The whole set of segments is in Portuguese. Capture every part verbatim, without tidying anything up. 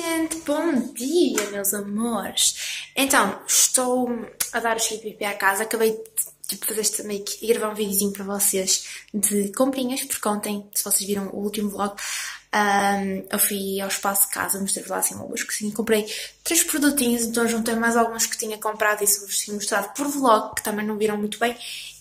gente, bom dia, meus amores. Então, estou a dar o chip à casa. Acabei de tipo, fazer este make e gravar um videozinho para vocês de comprinhas, porque ontem, se vocês viram o último vlog, um, eu fui ao espaço de casa, mostrei-vos lá assim uma busca, comprei três produtinhos, então juntei mais alguns que tinha comprado e se vos tinha mostrado por vlog, que também não viram muito bem,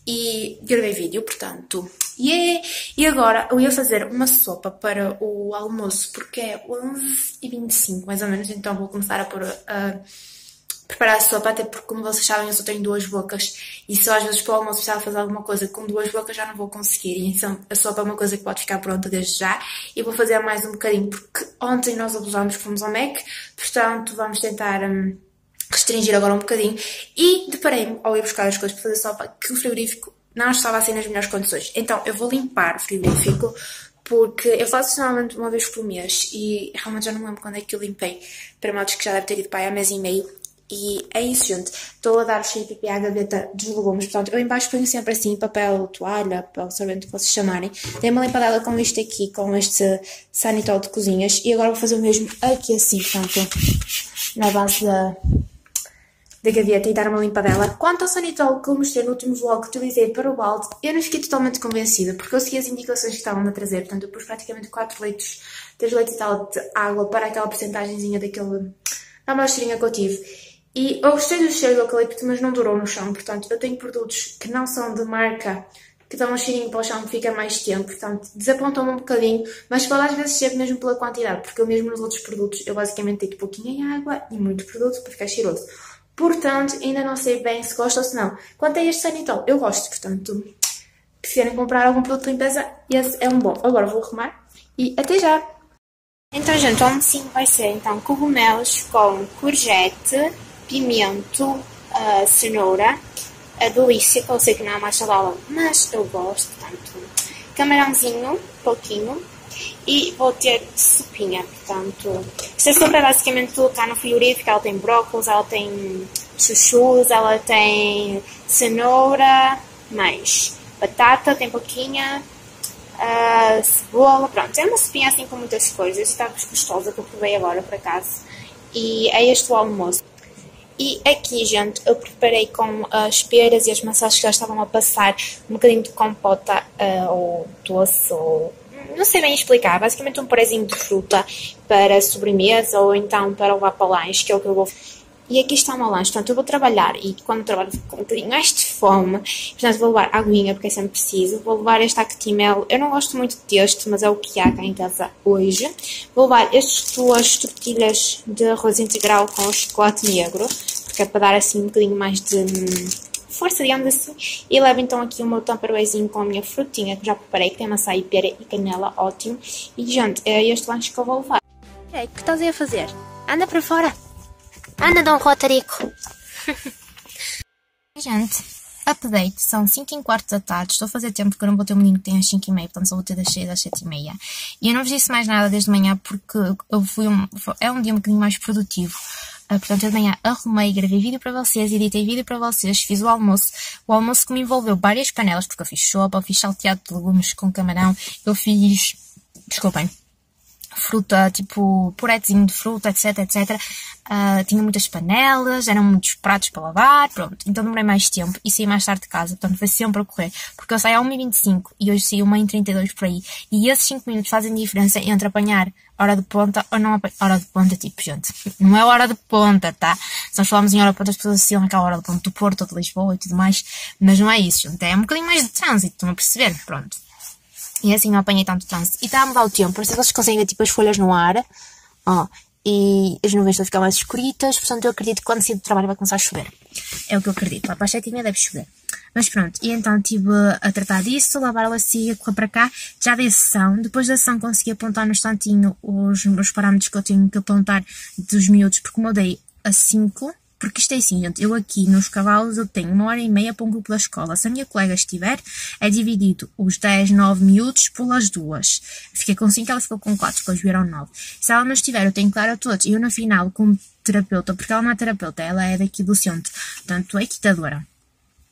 e gravei vídeo, portanto, yeah! E agora eu ia fazer uma sopa para o almoço, porque é onze e vinte e cinco, mais ou menos, então vou começar a pôr a preparar a sopa, até porque, como vocês sabem, eu só tenho duas bocas, e só às vezes para o almoço precisava fazer alguma coisa com duas bocas já não vou conseguir, e então a sopa é uma coisa que pode ficar pronta desde já, e vou fazer mais um bocadinho, porque ontem nós abusámos que fomos ao Mac, portanto vamos tentar hum, restringir agora um bocadinho, e deparei-me ao ir buscar as coisas para fazer sopa, que o frigorífico não estava assim nas melhores condições, então eu vou limpar o frigorífico, porque eu faço normalmente uma vez por mês, e realmente já não me lembro quando é que eu limpei, para modos que já deve ter ido para aí há mês e meio. E é isso, gente. Estou a dar o shape à gaveta dos legumes. Portanto, eu em baixo ponho sempre assim papel, toalha, papel sorvente, que vocês chamarem. Dei uma limpadela com isto aqui, com este sanitol de cozinhas. E agora vou fazer o mesmo aqui assim, portanto, na base da, da gaveta e dar uma limpadela. Quanto ao sanitol que eu mostrei no último vlog que utilizei para o balde, eu não fiquei totalmente convencida, porque eu segui as indicações que estavam a trazer. Portanto, eu pus praticamente quatro litros, três litros e tal de água para aquela porcentagemzinha daquele, da amostrinha que eu tive. E eu gostei do cheiro do eucalipto, mas não durou no chão, portanto, eu tenho produtos que não são de marca, que dão um cheirinho para o chão que fica mais tempo, portanto, desapontam-me um bocadinho, mas pode às vezes ser mesmo pela quantidade, porque eu mesmo nos outros produtos, eu basicamente tenho pouquinho em água e muito produto para ficar cheiroso. Portanto, ainda não sei bem se gosto ou se não. Quanto a este sanitol, eu gosto, portanto, se quiserem comprar algum produto de limpeza, esse é um bom. Agora vou arrumar e até já! Então, gente, o almocinho vai ser, então, cogumelos com courgette, pimento, uh, cenoura, a delícia, que eu sei que não é mais saudável, mas eu gosto, portanto, camarãozinho, pouquinho, e vou ter sopinha, portanto, esta sopa é basicamente tudo, está no frigorífico, ela tem brócolis, ela tem chuchus, ela tem cenoura, mais batata, tem pouquinha, uh, cebola, pronto, é uma sopinha assim com muitas coisas, está gostosa, que eu provei agora, por acaso, e é este o almoço. E aqui, gente, eu preparei com as peras e as maçãs que já estavam a passar um bocadinho de compota uh, ou doce, ou não sei bem explicar, basicamente um purezinho de fruta para sobremesa ou então para levar para lanche, que é o que eu vou. E aqui está o meu lanche, portanto eu vou trabalhar e quando trabalho fico com um bocadinho mais de fome, portanto vou levar aguinha porque é sempre preciso, vou levar este actimel, eu não gosto muito deste, mas é o que há cá em casa hoje, vou levar estas duas tortilhas de arroz integral com chocolate negro, porque é para dar assim um bocadinho mais de força, digamos assim, e levo então aqui o meu tupperwarezinho com a minha frutinha que já preparei, que tem maçã e pera e canela, ótimo, e gente, é este lanche que eu vou levar. É, o que estás aí a fazer? Anda para fora! Anda, Dom Rotarico! Gente, update, são cinco e quarto da tarde, estou a fazer tempo porque eu não vou ter um menino que tem às cinco e meia, portanto só vou ter das seis às sete e meia. E eu não vos disse mais nada desde manhã porque eu fui um, é um dia um bocadinho mais produtivo. Uh, portanto, eu de manhã arrumei, gravei vídeo para vocês, editei vídeo para vocês, fiz o almoço. O almoço que me envolveu várias panelas, porque eu fiz sopa, eu fiz salteado de legumes com camarão, eu fiz, desculpem, fruta, tipo, puretezinho de fruta, etc, etcétera. Uh, tinha muitas panelas, eram muitos pratos para lavar, pronto. Então demorei mais tempo e saí mais tarde de casa, portanto foi sempre a correr. Porque eu saio a uma e vinte e cinco e hoje saí a uma e trinta e dois por aí. E esses cinco minutos fazem diferença entre apanhar hora de ponta ou não apanhar. Hora de ponta, tipo, gente, não é hora de ponta, tá? Se nós falamos em hora de ponta, as pessoas associam aquela hora de ponta do Porto ou de Lisboa e tudo mais, mas não é isso, gente. É um bocadinho mais de trânsito, estão a perceber? Pronto. E assim não apanhei tanto trânsito. E está a mudar o tempo, por isso vocês conseguem ver tipo as folhas no ar, ó, e as nuvens estão a ficar mais escuritas, portanto eu acredito que quando sair do trabalho vai começar a chover. É o que eu acredito, lá para as sete e meia deve chover. Mas pronto, e então estive a tratar disso, lavar a bacia, correr para cá, já dei sessão, depois da sessão consegui apontar no instantinho os meus parâmetros que eu tenho que apontar dos miúdos, porque como eu dei a cinco, porque isto é assim, gente, eu aqui nos cavalos eu tenho uma hora e meia para um grupo da escola. Se a minha colega estiver, é dividido os dez, nove miúdos pelas duas. Fiquei com cinco, ela ficou com quatro, depois vieram nove. Se ela não estiver, eu tenho que dar a todos. E eu, no final, como terapeuta, porque ela não é terapeuta, ela é daqui do centro, portanto, é equitadora.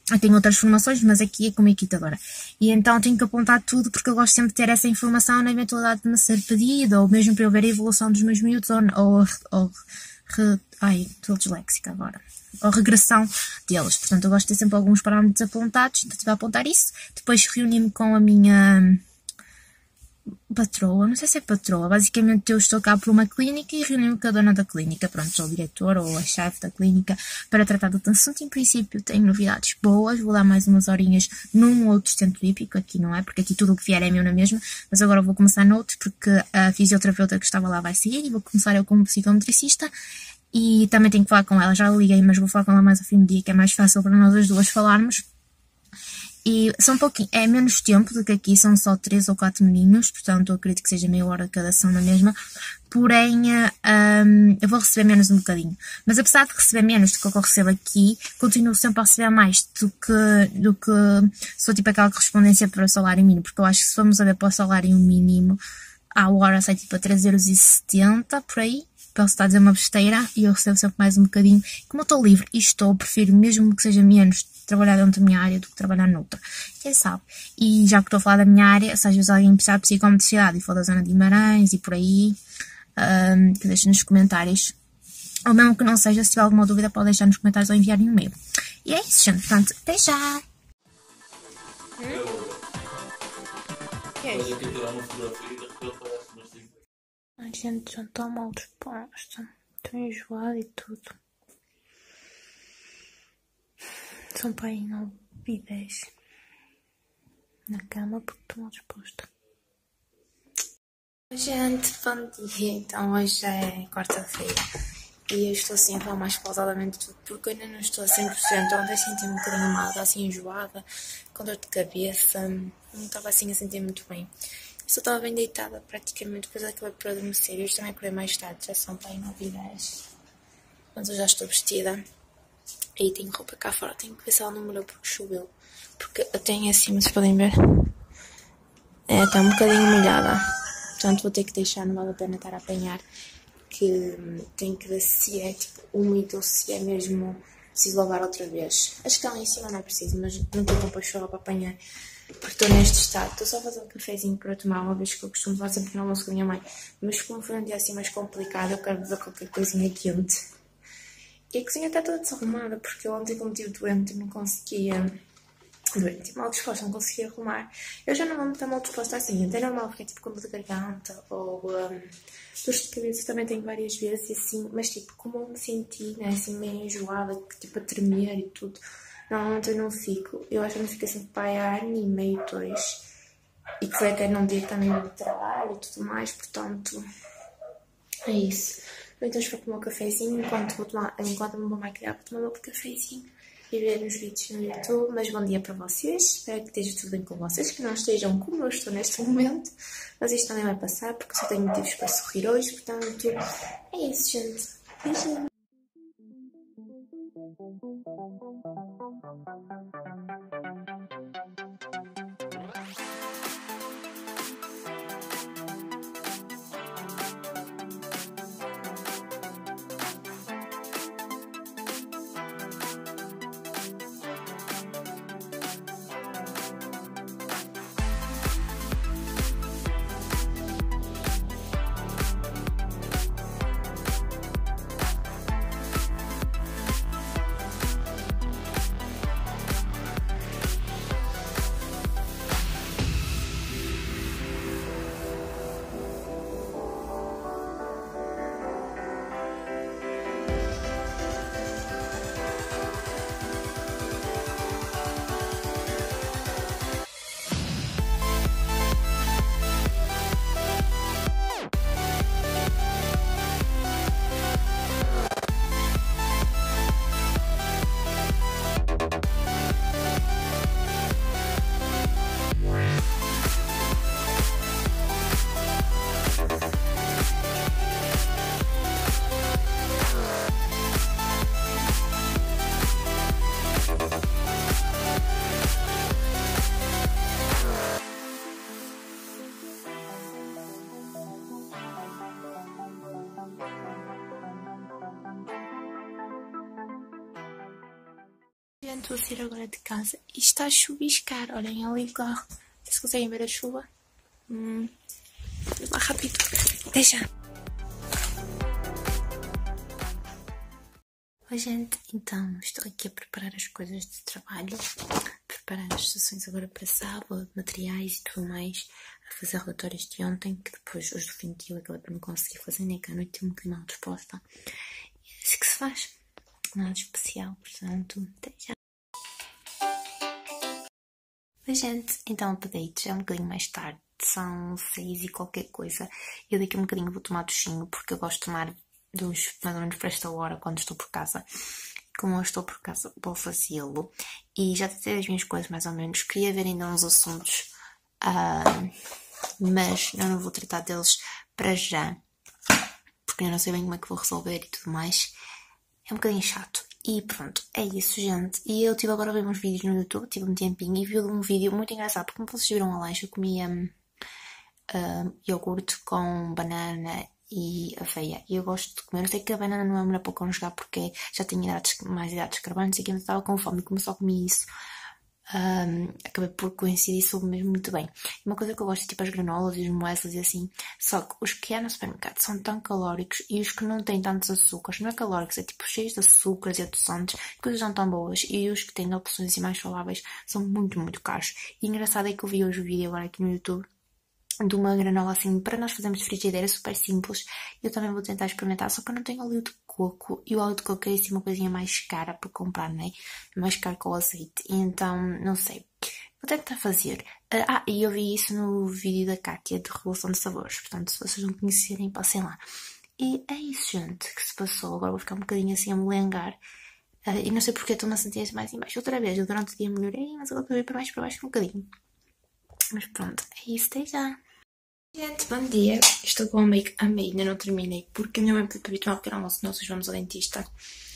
Eu tenho outras formações, mas aqui é como equitadora. E então tenho que apontar tudo, porque eu gosto sempre de ter essa informação na eventualidade de me ser pedido, ou mesmo para eu ver a evolução dos meus miúdos, ou, ou, ou re, ai, estou disléxica agora. Ou regressão deles. Portanto, eu gosto de ter sempre alguns parâmetros apontados, então tive a apontar isso. Depois reuni-me com a minha patroa, não sei se é patroa, basicamente eu estou cá por uma clínica e reuni-me com a dona da clínica, pronto, sou o diretor ou a chefe da clínica, para tratar do assunto. Em princípio tenho novidades boas, vou dar mais umas horinhas num outro centro hípico, aqui não é, porque aqui tudo o que vier é meu na mesma, mas agora vou começar noutro, porque a fisioterapeuta que estava lá vai sair e vou começar eu como psicometricista. E também tenho que falar com ela, já liguei, mas vou falar com ela mais ao fim do dia, que é mais fácil para nós as duas falarmos. E são um pouquinho, é menos tempo do que aqui, são só três ou quatro meninos, portanto eu acredito que seja meia hora cada ação na mesma, porém um, eu vou receber menos um bocadinho. Mas apesar de receber menos do que eu recebo aqui, continuo sempre a receber mais do que, do que sou tipo aquela correspondência para o salário mínimo, porque eu acho que se formos a ver para o salário mínimo, à hora sai tipo a três euros e setenta por aí. Posso estar a dizer uma besteira e eu recebo sempre mais um bocadinho. Como eu estou livre e estou, prefiro mesmo que seja menos trabalhar dentro da minha área do que trabalhar noutra. Quem sabe? E já que estou a falar da minha área, se às vezes alguém precisar de psicometricidade e for da zona de Guimarães e por aí, um, que deixe nos comentários. Ou mesmo que não seja, se tiver alguma dúvida, pode deixar nos comentários ou enviar um e-mail. E é isso, gente. Portanto, até já! Hum? Que é isso? Ai, gente, já estou mal disposta. Estou enjoada e tudo. São para aí nove e dez na cama porque estou mal disposta. Gente, bom dia. Então hoje é quarta-feira e eu estou assim a falar mais pausadamente tudo porque eu ainda não estou a cem por cento. Ontem senti-me um bocadinho mal, assim enjoada, com dor de cabeça, não estava assim a sentir muito bem. Eu só estava bem deitada praticamente, depois acabei por adormecer. Eu também acordei mais tarde, já são para aí nove e dez. Mas eu já estou vestida. Aí tenho roupa cá fora, tenho que ver se ela não molhou porque choveu. Porque eu tenho assim, vocês podem ver. É, está um bocadinho molhada. Portanto vou ter que deixar, não vale a pena estar a apanhar. Que tenho que ver se é tipo úmido ou se é mesmo preciso lavar outra vez. Acho que lá em cima não é preciso, mas não tenho roupa chora para apanhar. Porque estou neste estado. Estou só a fazer um cafezinho para tomar, uma vez que eu costumo fazer sempre no almoço com a minha mãe. Mas como foi um dia assim mais complicado, eu quero beber qualquer coisinha quente. E a cozinha está toda desarrumada, porque eu ontem, como estive doente, não conseguia... Doente, mal disposta, não conseguia arrumar. Eu já não vou estar mal disposta assim, até normal, porque é tipo com dor de garganta, ou... Um, dores de cabeça também tenho várias vezes, e assim... Mas tipo, como eu me senti, né, assim, meio enjoada, tipo, a tremer e tudo... Normalmente eu não fico, eu acho que eu não fico assim para aí ano e meio, dois. E que foi até num dia também de trabalho e tudo mais, portanto, é isso. Então eu vou tomar um cafezinho, enquanto, vou tomar, enquanto me vou maquiar, vou tomar outro cafezinho e ver os vídeos no YouTube. Mas bom dia para vocês, espero que esteja tudo bem com vocês, que não estejam como eu estou neste momento. Mas isto também vai passar, porque eu só tenho motivos para sorrir hoje, portanto, é isso, gente. Beijinho. Gente, vou sair agora de casa e está a chuviscar. Olhem ali o carro. Vocês conseguem ver a chuva? Hum. Vou lá rápido. Até já. Oi, gente. Então, estou aqui a preparar as coisas de trabalho. Preparar as sessões agora para sábado, materiais e tudo mais. A fazer relatórios de ontem, que depois, hoje do fim de dia, eu acabei por não conseguir fazer, nem que à noite estive um bocadinho mal disposta. E é assim que se faz. Nada especial, portanto, até já. Oi, gente, então update, já é um bocadinho mais tarde, são seis e qualquer coisa. Eu daqui a um bocadinho vou tomar duchinho, porque eu gosto de tomar dos, mais ou menos para esta hora, quando estou por casa. Como eu estou por casa, vou fazê-lo. E já tentei as minhas coisas, mais ou menos. Queria ver ainda uns assuntos, uh, mas eu não vou tratar deles para já, porque eu não sei bem como é que vou resolver e tudo mais. É um bocadinho chato. E pronto, é isso, gente. E eu estive agora a ver uns vídeos no YouTube, tive um tempinho, e vi um vídeo muito engraçado, porque como vocês viram a lanche, eu comia um, uh, iogurte com banana e aveia. E eu gosto de comer. Eu sei que a banana não é melhor para conjugar, porque já tenho idades, mais idades carbonos, e que eu estava com fome, e como só comi isso, Um, acabei por coincidir e soube mesmo muito bem. E uma coisa que eu gosto é tipo as granolas e os moessas e assim. Só que os que há no supermercado são tão calóricos, e os que não têm tantos açúcares, não é calóricos, é tipo cheios de açúcares e adoçantes, coisas não tão boas. E os que têm opções assim mais saudáveis são muito, muito caros. E engraçado é que eu vi hoje o vídeo agora aqui no YouTube de uma granola assim para nós fazermos de frigideira, super simples. Eu também vou tentar experimentar, só que eu não tenho óleo de coco, e o óleo de coco é assim uma coisinha mais cara para comprar, não é? Mais caro que o azeite, e então não sei, vou tentar fazer. Ah, e eu vi isso no vídeo da Kátia de Revolução de Sabores, portanto se vocês não conhecerem, passem lá. E é isso, gente, que se passou. Agora vou ficar um bocadinho assim a melengar, uh, e não sei porque estou-me a sentir assim mais em baixo outra vez. Eu durante o dia melhorei, mas agora estou a ir para baixo, para baixo um bocadinho. Mas pronto, é isso, até já. Gente, bom dia. Estou com a make a meio, ainda não terminei, porque a minha mãe pediu para vir tomar um pequeno almoço, nós hoje vamos ao dentista.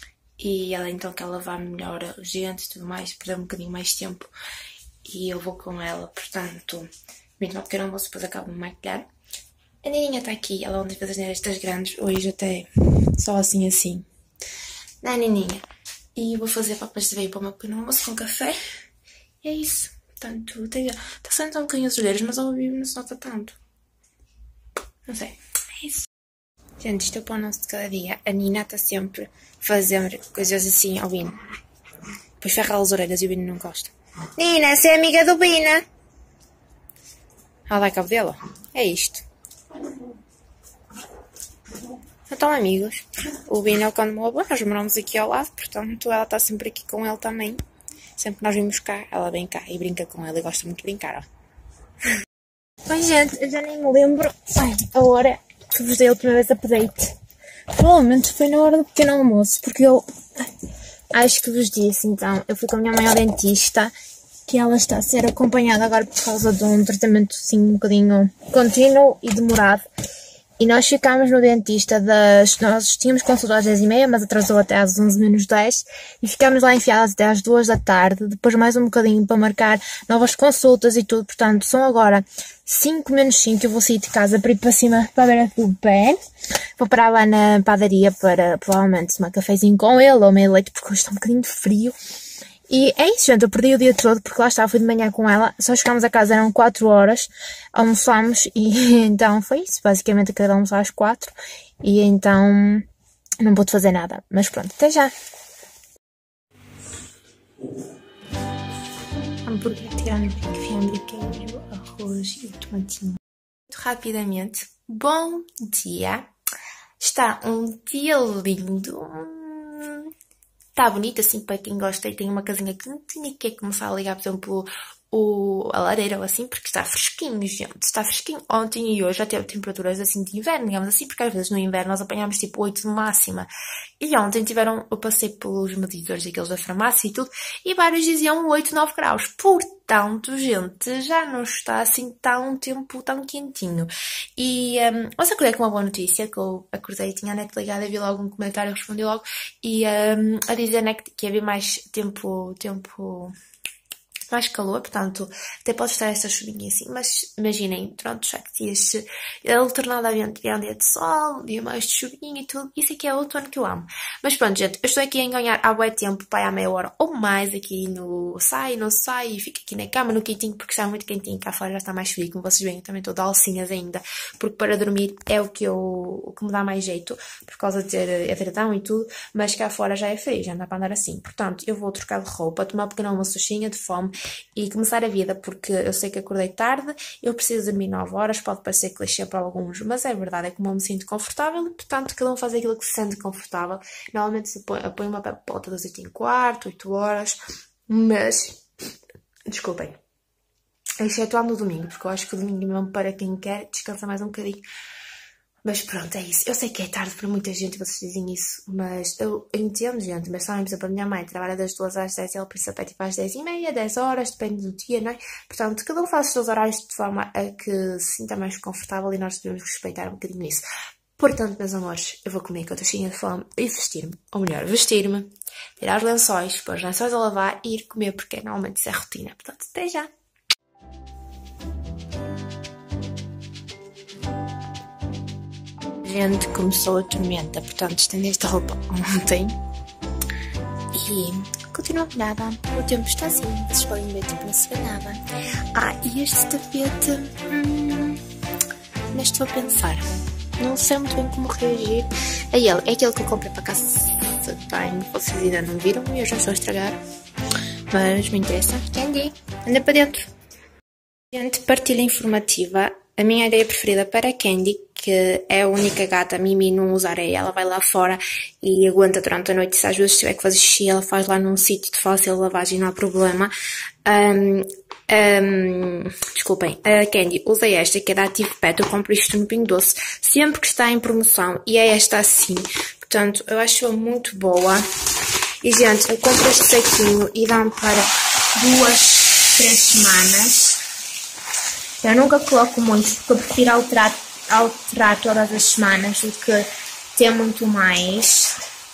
E ela então quer lavar melhor os dentes e tudo mais, perder um bocadinho mais de tempo. E eu vou com ela, portanto, vim tomar um pequeno almoço, depois acabo de me maquilhar. A Nininha está aqui, ela ontem fez as neiras estas grandes, hoje até só assim assim. Não é, Nininha? E vou fazer papas de veio para o meu pequeno almoço com café. E é isso. Portanto, está sendo um bocadinho as olheiras, mas ao vivo não se nota tanto. Não sei, é isso. Gente, isto é para o nosso de cada dia. A Nina está sempre a fazer coisas assim ao Bino. Depois ferra as orelhas e o Bino não gosta. Nina, você é amiga do Bina? Ela dá cabo dela? É isto. Então, amigos, o Bino é o cão do meu avô, nós moramos aqui ao lado, portanto ela está sempre aqui com ele também. Sempre que nós vimos cá, ela vem cá e brinca com ele e gosta muito de brincar, ó. Bem, gente, eu já nem me lembro ai, a hora que vos dei a última vez update. Provavelmente foi na hora do pequeno almoço, porque eu acho que vos disse, então, eu fui com a minha mãe ao dentista, que ela está a ser acompanhada agora por causa de um tratamento assim um bocadinho contínuo e demorado. E nós ficámos no dentista das... Nós tínhamos consulta às dez e meia, mas atrasou até às onze menos dez. E ficámos lá enfiadas até às duas da tarde. Depois mais um bocadinho para marcar novas consultas e tudo. Portanto, são agora cinco menos cinco. Eu vou sair de casa para ir para cima para ver a do pé. Vou parar lá na padaria para provavelmente tomar cafezinho com ele ou meio leite, porque hoje está um bocadinho de frio. E é isso, gente, eu perdi o dia todo, porque lá estava, fui de manhã com ela, só chegámos a casa, eram quatro horas, almoçámos, e então foi isso, basicamente acabei de almoçar às quatro, e então não pude fazer nada, mas pronto, até já! Hambúrguer tirando fiambre, queijo, arroz e tomatinho. Muito rapidamente, bom dia! Está um dia lindo! Está bonito assim para quem gosta e tem uma casinha que não tinha que começar a ligar, por exemplo, o, a lareira ou assim, porque está fresquinho, gente. Está fresquinho. Ontem e hoje já teve temperaturas assim de inverno, digamos assim, porque às vezes no inverno nós apanhamos tipo oito de máxima. E ontem tiveram, eu passei pelos medidores aqueles da farmácia e tudo, e vários diziam oito, nove graus. Portanto, gente, já não está assim tão tempo tão quentinho. E um, mas acordei com uma boa notícia, que eu acordei e tinha a net ligada, vi logo um comentário, respondi logo, e um, a dizer né, que ia haver mais tempo, tempo mais calor, portanto, até pode estar esta chuvinha assim, mas imaginem, durante os sete dias, alternadamente, dia um dia de sol, dia mais de chuvinha e tudo, isso aqui é o outono que eu amo. Mas pronto, gente, eu estou aqui a ganhar há bué tempo, pai, há meia hora ou mais, aqui no sai, não sai, e fico aqui na cama, no quentinho, porque está muito quentinho, cá fora já está mais frio, como vocês veem, eu também estou de alcinhas ainda, porque para dormir é o que eu, o que me dá mais jeito, por causa de ter edredão e tudo, mas cá fora já é frio, já não dá para andar assim. Portanto, eu vou trocar de roupa, tomar um pequeno almoço de fome e começar a vida, porque eu sei que acordei tarde, eu preciso dormir nove horas, pode parecer clichê para alguns, mas é verdade, é como eu me sinto confortável e, portanto, cada um faz aquilo que se sente confortável. Normalmente eu ponho, eu ponho uma volta das oito e quarto, oito horas, mas, desculpem, excetuando o domingo, porque eu acho que o domingo é mesmo para quem quer descansar mais um bocadinho. Mas pronto, é isso. Eu sei que é tarde para muita gente, vocês dizem isso, mas eu, eu entendo, gente. Mas sabem, por exemplo, a minha mãe trabalha das duas às dez e ela precisa para tipo às dez e meia, dez horas, depende do dia, não é? Portanto, cada um faz os seus horários de forma a que se sinta mais confortável e nós devemos respeitar um bocadinho isso. Portanto, meus amores, eu vou comer que eu estou cheia de fome e vestir-me. Ou melhor, vestir-me, tirar os lençóis, pôr os lençóis a lavar e ir comer, porque normalmente isso é rotina. Portanto, até já! Gente, começou a tormenta, portanto estendi esta roupa ontem e continua molhada. O tempo está assim, vocês podem ver, tipo, não se vê nada. Ah, e este tapete, hum, mas estou a pensar, não sei muito bem como reagir a ele. É aquele que eu comprei para casa de banho, vocês ainda não viram e eu já estou a estragar, mas me interessa. Candy, anda para dentro. Gente, partilha informativa. A minha ideia preferida para a Candy, que é a única gata, a Mimi não usa areia, ela vai lá fora e aguenta durante a noite, se às vezes tiver que fazer xixi, ela faz lá num sítio de fácil lavagem, não há problema. Um, um, desculpem, a Candy usa esta, que é da Active Pet, eu compro isto no Pingo Doce, sempre que está em promoção, e é esta assim, portanto, eu acho-a muito boa. E, gente, eu compro este saquinho e dá-me para duas, três semanas. Eu nunca coloco muito, porque eu prefiro alterar, alterar todas as semanas do que ter muito mais.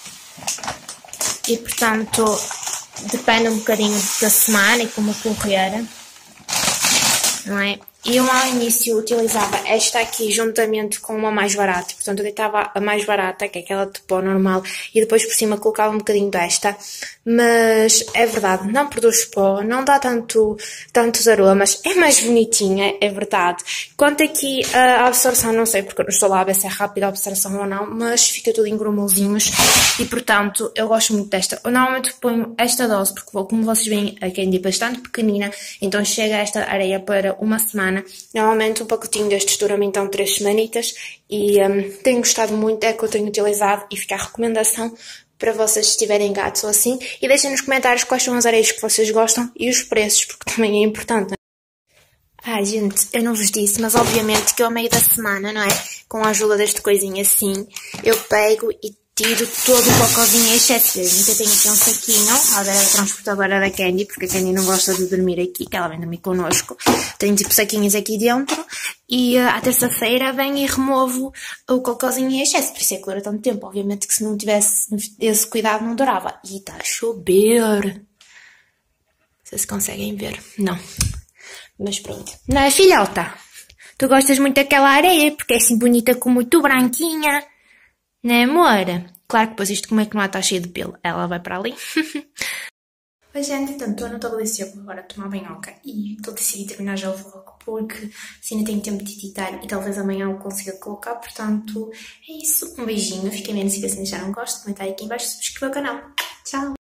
E, portanto, depende um bocadinho da semana e como correr, não é? E eu ao início utilizava esta aqui juntamente com uma mais barata, portanto eu deitava a mais barata, que é aquela de pó normal, e depois por cima colocava um bocadinho desta, mas é verdade, não produz pó, não dá tanto, tantos aromas, é mais bonitinha, é verdade. Quanto aqui a absorção, não sei, porque eu não estou lá a ver se é rápida a absorção ou não, mas fica tudo em grumulzinhos e portanto eu gosto muito desta. Eu normalmente ponho esta dose, porque como vocês veem a Candy é bastante pequenina, então chega esta areia para uma semana. Normalmente um pacotinho destes dura-me então três semanitas e um, tenho gostado muito, é que eu tenho utilizado e fica a recomendação para vocês se tiverem gatos ou assim. E deixem nos comentários quais são as areias que vocês gostam e os preços, porque também é importante. Ah, gente, eu não vos disse, mas obviamente que eu a meio da semana, não é? Com a ajuda deste coisinho assim, eu pego e tiro todo o cocôzinho em excesso. Eu tenho aqui um saquinho, a da transportadora da Candy, porque a Candy não gosta de dormir aqui, que ela vem dormir connosco. Tenho tipo saquinhos aqui dentro e uh, à terça-feira venho e removo o cocôzinho em excesso. Por isso é que dura tanto tempo. Obviamente que se não tivesse esse cuidado não durava. E está a chover. Vocês conseguem ver? Não. Mas pronto. Não é, filhota? Tu gostas muito daquela areia, porque é assim bonita com muito branquinha. Né, amor? Claro que depois isto como é que não está cheio de pelo. Ela vai para ali. Mas, gente, então, estou no estabeleceu agora a tomar banhoca e estou decidindo terminar já o vlog porque assim ainda tenho tempo de editar e talvez amanhã eu consiga colocar. Portanto, é isso. Um beijinho. Fiquem bem, não se esqueçam de deixar um gosto, comentar aqui em baixo e subscrever o canal. Tchau!